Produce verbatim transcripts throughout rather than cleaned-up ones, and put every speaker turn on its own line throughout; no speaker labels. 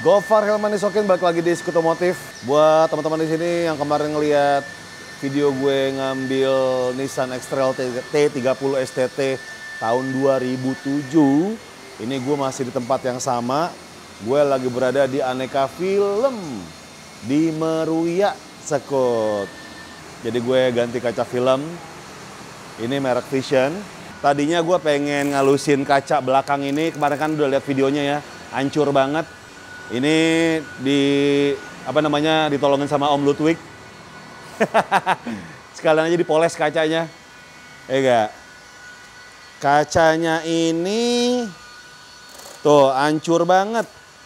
Gofar Hilman Isokin balik lagi di Skutomotif. Buat teman-teman di sini yang kemarin ngeliat video gue ngambil Nissan X-Trail T tiga puluh S T T tahun dua ribu tujuh. Ini gue masih di tempat yang sama. Gue lagi berada di Aneka Film di Meruya Sekut. Jadi gue ganti kaca film. Ini merek Vision. Tadinya gue pengen ngalusin kaca belakang ini. Kemarin kan udah lihat videonya ya. Hancur banget. Ini di apa namanya ditolongin sama Om Ludwig. Sekalian aja dipoles kacanya. Eh enggak. Kacanya ini tuh hancur banget.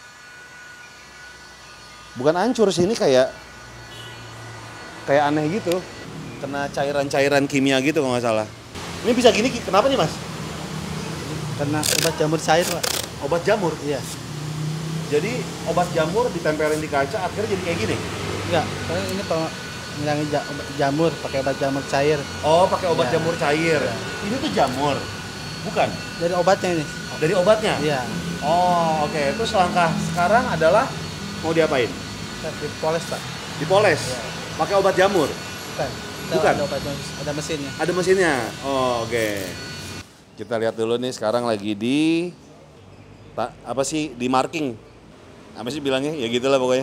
Bukan hancur sih, ini kayak kayak aneh gitu. Kena cairan-cairan kimia gitu kalau nggak salah. Ini bisa gini kenapa nih, Mas?
Karena obat jamur cair, Pak.
Obat jamur?
Iya.
Jadi obat jamur ditempelin di kaca akhirnya jadi kayak gini?
Enggak, karena ini kalau ngilangin ja obat jamur, pakai obat jamur cair.
Oh, pakai obat
ya.
jamur cair. Ya. Ini tuh jamur? Bukan?
Dari obatnya ini.
Dari obatnya?
Iya.
Oh, oke. Okay. Terus langkah sekarang adalah mau diapain?
Dipoles, Pak.
Dipoles? Ya. Pakai obat jamur?
Bukan.
Bukan?
Ada obat, ada mesinnya.
Ada mesinnya? Oh, oke. Okay. Kita lihat dulu nih, sekarang lagi di apa sih? Di marking. Apa sih bilangnya? Ya gitulah pokoknya.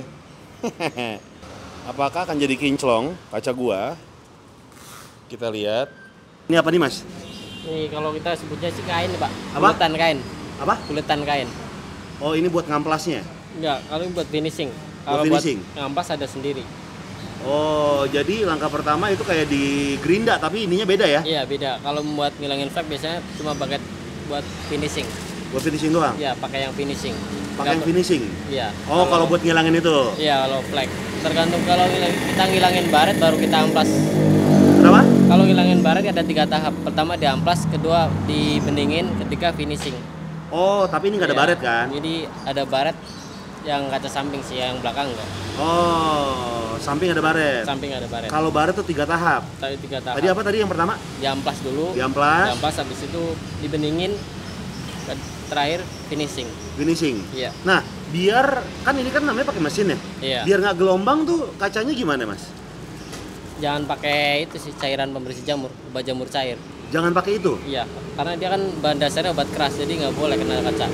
Apakah akan jadi kinclong kaca gua? Kita lihat. Ini apa nih, Mas?
Ini kalau kita sebutnya sih kain, Pak.
Apa?
Kuletan kain.
Apa?
Kuletan kain.
Oh, ini buat ngamplasnya?
Enggak, kalau ini buat finishing.
Buat
Kalau
finishing?
buat ngamplas ada sendiri.
Oh, jadi langkah pertama itu kayak di gerinda tapi ininya beda ya?
Iya, beda. Kalau buat ngilangin flek biasanya cuma pakai buat finishing.
Buat finishing doang?
Iya, pakai yang finishing.
Pakai yang finishing?
Iya.
Oh, kalau buat ngilangin itu?
Iya, kalau flek. Tergantung kalau kita ngilangin baret baru kita amplas.
Kenapa?
Kalau ngilangin baret ada tiga tahap. Pertama di amplas, kedua dibeningin, ketiga finishing.
Oh, tapi ini nggak ada
Ya,
baret kan?
Jadi ada baret yang kaca samping sih, yang belakang enggak.
Oh, samping ada baret.
Samping ada baret.
Kalau baret tuh tiga tahap.
Tadi tiga tahap.
Tadi apa tadi yang pertama?
Diamplas dulu.
Diamplas.
Diamplas habis itu dibeningin. Terakhir finishing.
Finishing.
Iya.
Nah, biar kan ini kan namanya pakai mesin ya.
Iya.
Biar nggak gelombang tuh kacanya gimana, Mas?
Jangan pakai itu sih cairan pembersih jamur, obat jamur cair.
Jangan pakai itu.
Iya, karena dia kan bahan dasarnya obat keras, jadi nggak boleh kena kaca.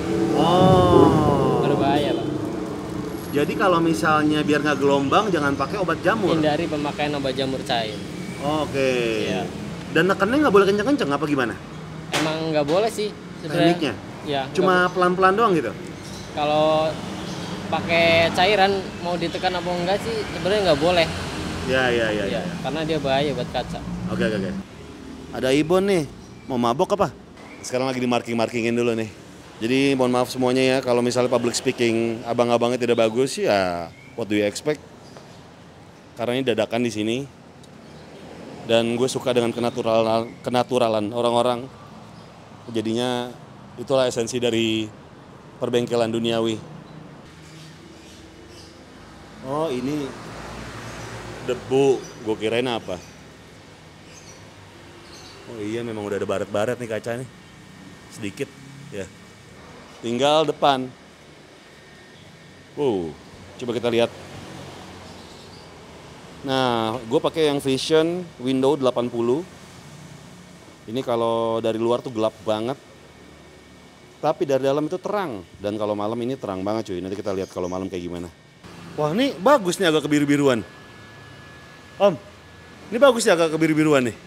Oh.
Berbahaya, Pak.
Jadi kalau misalnya biar nggak gelombang, jangan pakai obat jamur.
Hindari pemakaian obat jamur cair.
Oke.
Iya.
Dan nekennya nggak boleh kenceng-kenceng apa gimana?
Emang nggak boleh sih sebenarnya.
Tekniknya?
Iya.
Cuma pelan-pelan doang gitu?
Kalau pakai cairan mau ditekan apa enggak sih sebenarnya nggak boleh.
Ya, ya, ya,
Iya,
ya.
karena dia bahaya buat kaca.
Oke, oke, oke. Ada Ibon nih, mau mabok apa? Sekarang lagi di marking-markingin dulu nih. Jadi mohon maaf semuanya ya, kalau misalnya public speaking abang-abangnya tidak bagus, ya what do you expect? Karena ini dadakan di sini. Dan gue suka dengan kenaturalan, kenaturalan orang-orang. Jadinya itulah esensi dari perbengkelan duniawi. Oh, ini debu, gue kirain apa? Oh iya, memang udah ada baret-baret nih kaca nih, sedikit ya. Tinggal depan. Wow, coba kita lihat. Nah, gue pakai yang Vision Window delapan puluh. Ini kalau dari luar tuh gelap banget, tapi dari dalam itu terang. Dan kalau malam ini terang banget cuy. Nanti kita lihat kalau malam kayak gimana. Wah, ini bagus nih agak kebiru-biruan. Om, ini bagus ya agak kebiru-biruan nih.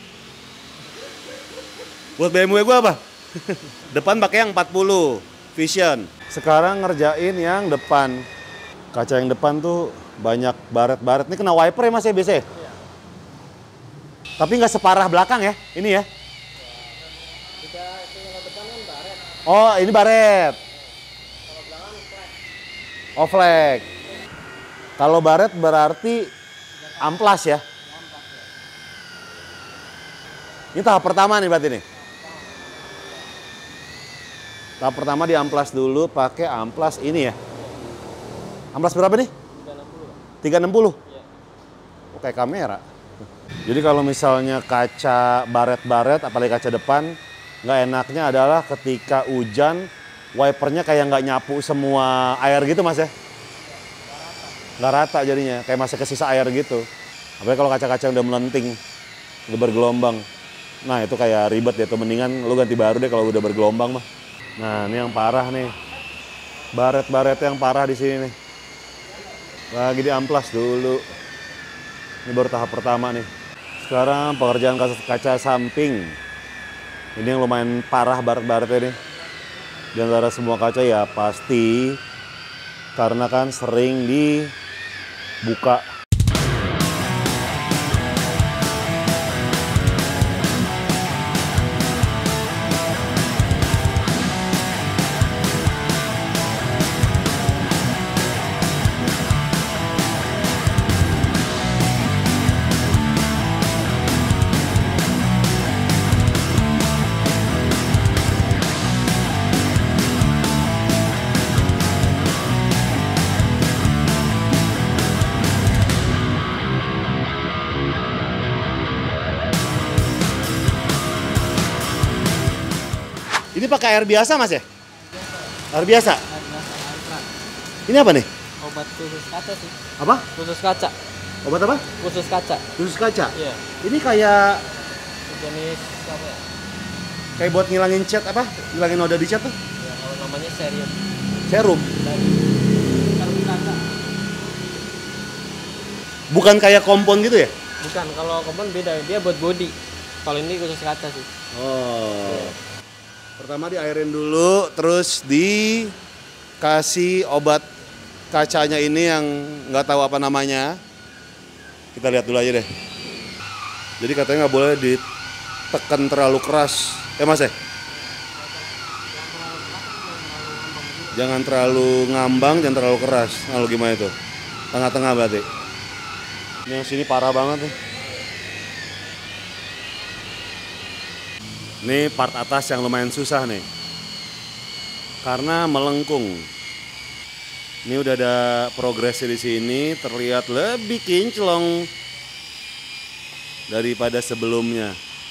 Buat B M W gue apa? Depan pakai yang empat puluh Vision. Sekarang ngerjain yang depan. Kaca yang depan tuh banyak baret-baret. Ini kena wiper ya Mas ya biasanya? Iya. Tapi nggak separah belakang ya, ini ya?
Jika itu yang depan kan baret.
Oh, ini baret.
Kalau belakang flek.
Oh, flek. Kalau baret berarti amplas ya? Ini tahap pertama nih berarti nih? Tahap pertama di amplas dulu pakai amplas ini ya. Amplas berapa nih? tiga enam puluh.
Iya.
Oh, kayak kamera. Jadi kalau misalnya kaca baret-baret, apalagi kaca depan, nggak enaknya adalah ketika hujan wipernya kayak nggak nyapu semua air gitu mas ya? Nggak rata jadinya, kayak masih kesisa air gitu. Apalagi kalau kaca-kaca udah melenting, udah bergelombang. Nah itu kayak ribet ya tuh, mendingan lu ganti baru deh kalau udah bergelombang mah. Nah ini yang parah nih, baret-baret yang parah di sini nih. Lagi diamplas dulu. Ini baru tahap pertama nih. Sekarang pengerjaan kaca, kaca samping. Ini yang lumayan parah baret-baretnya nih. Di antara semua kaca ya pasti karena kan sering dibuka. Ini pakai air biasa mas ya? Air biasa? Ini apa nih?
Obat khusus kaca sih.
Apa?
Khusus kaca.
Obat apa?
Khusus kaca.
Khusus kaca?
Iya.
Ini kayak
Jenis apa ya?
kayak buat ngilangin cat apa? Ngilangin noda di cat tuh?
Ya, kalau namanya serum.
Serum?
Dari serum kaca.
Bukan kayak kompon gitu ya?
Bukan, kalau kompon beda. Dia buat body. Kalau ini khusus kaca sih.
Oh. Pertama diairin dulu, terus dikasih obat kacanya ini yang nggak tahu apa namanya. Kita lihat dulu aja deh. Jadi katanya nggak boleh ditekan terlalu keras. Eh mas ya? Jangan terlalu ngambang, jangan terlalu keras. Lalu gimana itu? Tengah-tengah berarti. Ini yang sini parah banget nih. Ini part atas yang lumayan susah nih. Karena melengkung. Ini udah ada progresnya di sini, terlihat lebih kinclong daripada sebelumnya.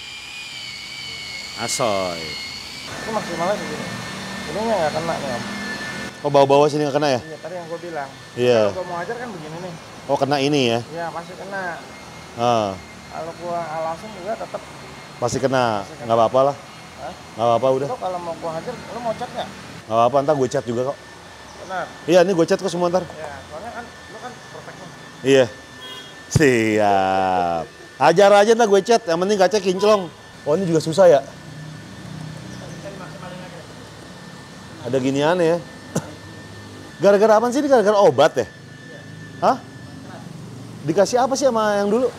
Asoy.
Itu maksimalnya segini. Ini nggak kena nih om.
Oh bawa-bawa sini nggak kena ya?
Iya tadi yang gue bilang.
Iya.
Kalau gue mau ajar kan begini nih.
Oh kena ini ya?
Iya pasti kena.
Ah,
Kalau gue alasan juga tetap.
pasti kena. Nggak apa-apa lah.
Hah?
Nggak apa-apa udah.
Lo kalau mau gue hajar, lo mau cat nggak?
Nggak apa-apa, ntar gue cat juga kok.
Benar.
Iya ini gue cat kok semua ntar.
Ya soalnya kan lo kan perfect nih.
Iya. Siap. Hajar aja ntar gue cat, yang penting kaca kinclong. Oh ini juga susah ya? Ada ginian ya? Gara-gara apa sih ini? Gara-gara obat ya? Hah? Dikasih apa sih sama yang dulu?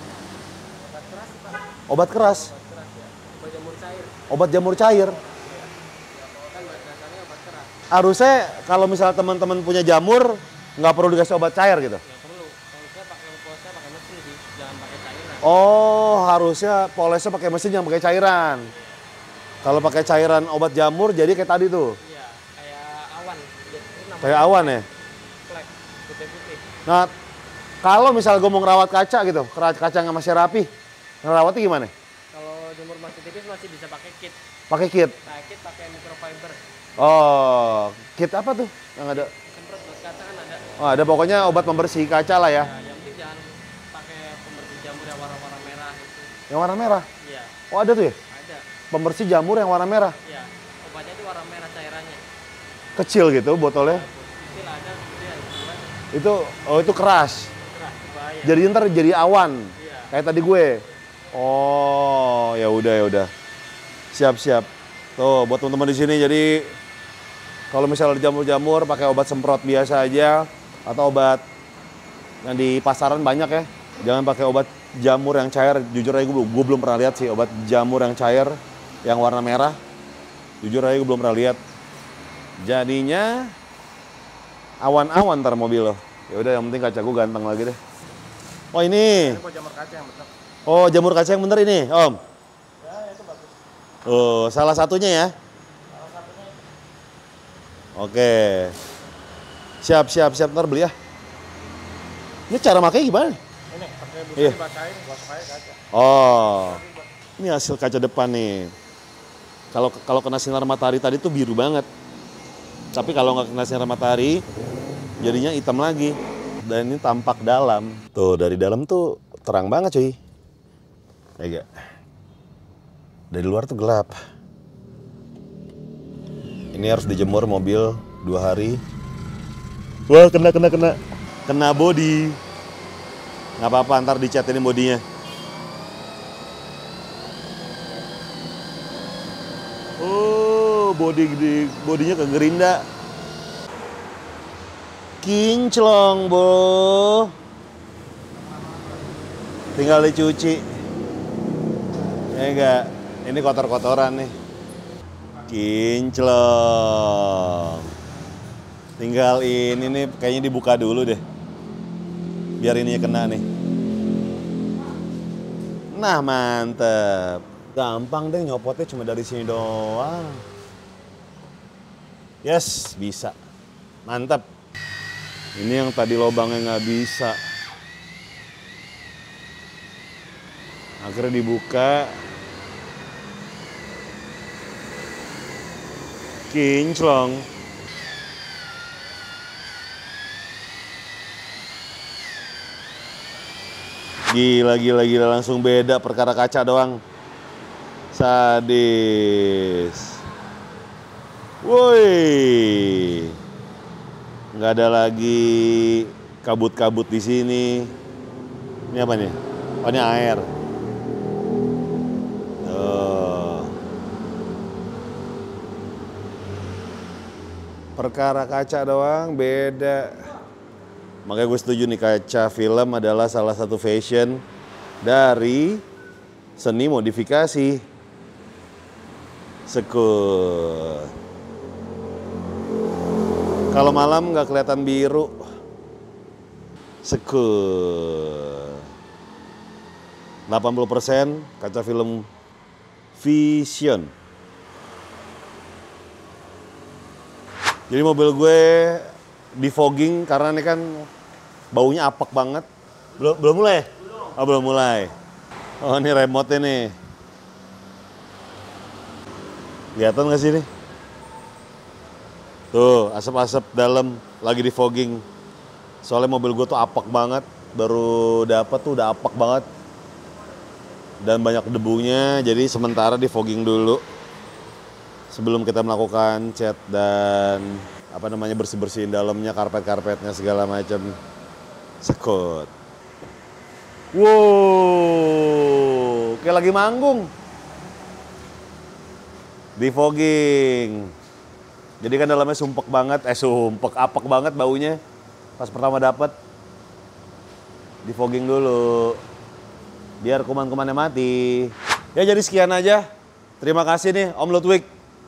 Obat keras?
Obat jamur cair.
Obat jamur cair?
Kan dasarnya obat keras.
Harusnya kalau misalnya teman-teman punya jamur, nggak perlu dikasih obat cair gitu?
Ya perlu. Kalau saya pakai polosnya pakai mesin sih, jangan pakai cairan.
Oh, harusnya polesnya pakai mesin, jangan pakai cairan. Kalau pakai cairan obat jamur, jadi kayak tadi tuh.
Iya, kayak awan. Jadi, namanya
Kayak awan ya?
flek, putih-putih.
Nah, kalau misal gue mau ngerawat kaca gitu, kaca yang masih rapi, ngerawatnya gimana?
Kalau jamur masih tipis masih bisa pakai kit.
Pakai kit?
Nah, kit pakai microfiber.
Oh, kit apa tuh yang ada?
Semprot buat kaca kan ada.
Oh, ada pokoknya obat pembersih kaca lah ya.
Nah, yang penting jangan pakai pembersih jamur yang warna-warna merah itu.
Yang warna merah?
Iya,
Oh, ada tuh ya?
ada.
Pembersih jamur yang warna merah.
Iya, obatnya itu warna merah cairannya.
Kecil gitu botolnya.
Kecil ada, gede ada.
Itu, oh itu keras.
Keras, itu bahaya.
Jadi ntar jadi awan.
Iya.
Kayak tadi gue. Oh, ya udah ya udah. Siap-siap. Tuh, buat teman-teman di sini jadi kalau misalnya jamur-jamur pakai obat semprot biasa aja atau obat yang di pasaran banyak ya. Jangan pakai obat jamur yang cair. Jujur aja gue, gue belum pernah lihat sih obat jamur yang cair yang warna merah. Jujur aja gue belum pernah lihat. Jadinya awan-awan ntar mobil lo. Ya udah yang penting kaca gue ganteng lagi deh. Oh ini.
Ini buat jamur kaca yang benar.
Oh jamur kaca yang bener ini, Om.
Ya itu bagus.
Oh salah satunya ya.
Salah satunya itu.
Oke. Siap siap siap ntar beli ya. Ini cara makanya gimana?
Ini pakai busa
Iya.
dibasahin, gosok aja kaca.
Oh. Ini hasil kaca depan nih. Kalau kalau kena sinar matahari tadi tuh biru banget. Tapi kalau nggak kena sinar matahari, jadinya hitam lagi. Dan ini tampak dalam. Tuh, dari dalam tuh terang banget cuy. Ya gak? Dari luar tuh gelap. Ini harus dijemur mobil dua hari. Wah, kena, kena, kena. Kena body. Nggak apa-apa, ntar dicat ini bodinya. Oh, body gede, bodinya kegerinda. Kinclong, Bo. Tinggal dicuci. Ya enggak, ini kotor-kotoran nih. Kinclong. Tinggal ini nih, kayaknya dibuka dulu deh. Biar ininya kena nih. Nah, mantep. Gampang deh nyopotnya cuma dari sini doang. Yes, bisa. Mantap. Ini yang tadi lobangnya nggak bisa. Akhirnya dibuka. Kinclong. Gila, gila, gila. Langsung beda perkara kaca doang. Sadis. Woi. Nggak ada lagi kabut-kabut di sini. Ini apa nih? Oh, ini air. Tuh. Perkara kaca doang beda. Makanya gue setuju nih, kaca film adalah salah satu fashion dari seni modifikasi. Sekut. Kalau malam nggak kelihatan biru. Sekut. delapan puluh persen kaca film Vision. Jadi mobil gue di fogging karena ini kan baunya apek banget. Belum belum mulai? Oh, belum mulai. Oh, ini remote nih. Kelihatan nggak sih nih? Tuh, asap-asap dalam lagi di fogging. Soalnya mobil gue tuh apek banget. Baru dapet tuh udah apek banget. Dan banyak debunya, jadi sementara di fogging dulu. Sebelum kita melakukan cat dan apa namanya bersih-bersihin dalamnya, karpet-karpetnya segala macam. Sekut. Wow, kayak lagi manggung. Di fogging. Jadi kan dalamnya sumpek banget, eh sumpek, apek banget baunya. Pas pertama dapet. Di fogging dulu. Biar kuman-kumannya mati. Ya jadi sekian aja. Terima kasih nih Om Ludwig.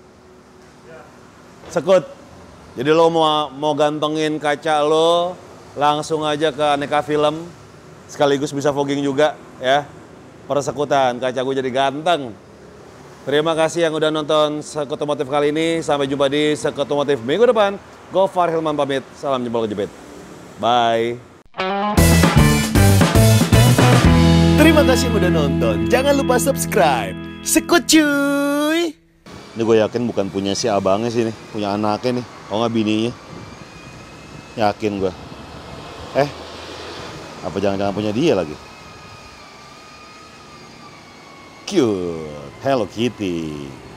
Sekut. Jadi lo mau, mau gantengin kaca lo, langsung aja ke Aneka Film. Sekaligus bisa fogging juga ya. Persekutan, kaca gue jadi ganteng. Terima kasih yang udah nonton Sekut Otomotif kali ini. Sampai jumpa di Sekut Otomotif minggu depan. Gofar Hilman pamit. Salam jempol kejepit. Bye. Terima kasih udah nonton. Jangan lupa subscribe. Sekut cuy. Ini gue yakin bukan punya si abangnya sih nih. Punya anaknya nih. Oh nggak bininya. Yakin gue. Eh. Apa jangan-jangan punya dia lagi? Cute. Hello Kitty.